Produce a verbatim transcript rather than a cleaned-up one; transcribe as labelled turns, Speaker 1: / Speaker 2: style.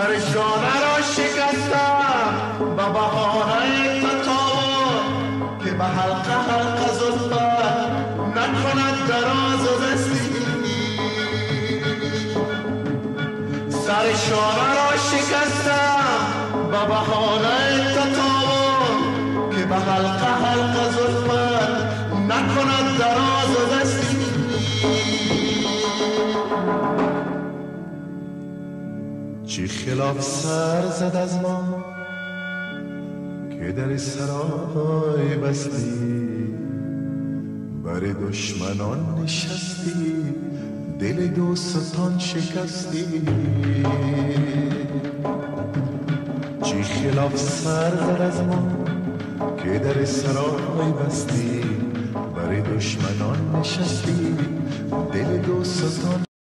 Speaker 1: سر شانه را شکستم به بهانه تطاور که به حلقه حلقه زلفت نکند دراز و دستی. سر شانه را شکستم به بهانه تطاور که به حلقه حلقه زلفت نکند دراز و دستی. چی خلاف سر زد از ما که در سرای بستی، بر دشمنان نشستی، دل دوستان شکستی. چی خلاف سر زد از ما که در سرای بستی، بر دشمنان نشستی، دل دوستان